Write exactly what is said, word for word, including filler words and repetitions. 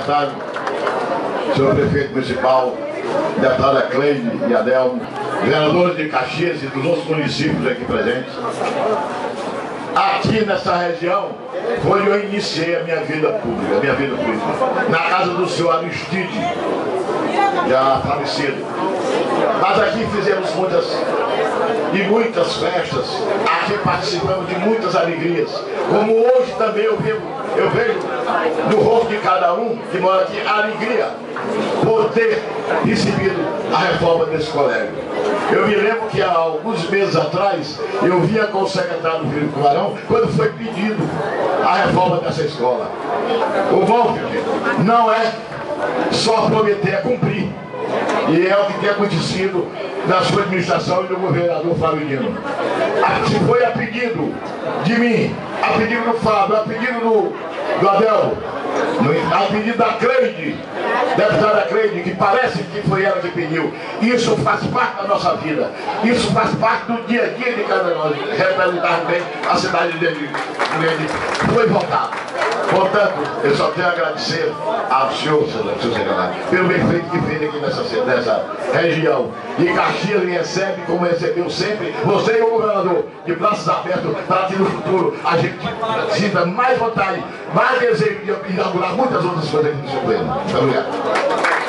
secretário, senhor prefeito municipal, deputada Cleide e Adelmo, vereadores de Caxias e dos outros municípios aqui presentes. Aqui nessa região foi onde eu iniciei a minha vida pública, a minha vida política, na casa do senhor Aristide, já falecido. Mas aqui fizemos muitas e muitas festas, aqui participamos de muitas alegrias, como hoje também eu vejo, eu vejo no rosto de cada um que mora aqui a alegria por ter recebido a reforma desse colégio. Eu me lembro que há alguns meses atrás eu vinha com o secretário Felipe Tubarão quando foi pedido a reforma dessa escola. O bom, não é só prometer, é cumprir. E é o que tem acontecido na sua administração e do governador Flávio Dino. Se foi a pedido de mim, a pedido do Fábio, a pedido do, do Adelmo, a pedido da Cleide, deputada Cleide, que parece que foi ela que pediu. Isso faz parte da nossa vida. Isso faz parte do dia a dia de cada nós. Representar bem a cidade de Grande foi votado. Portanto, eu só tenho a agradecer ao senhor, senhor secretário, pelo bem feito que fez aqui nessa, nessa região. E Caxias me recebe como recebeu sempre você e o governador, de braços abertos, para que no futuro a gente sinta mais vontade, mais desejo de inaugurar muitas outras coisas aqui no seu pleno. Muito obrigado.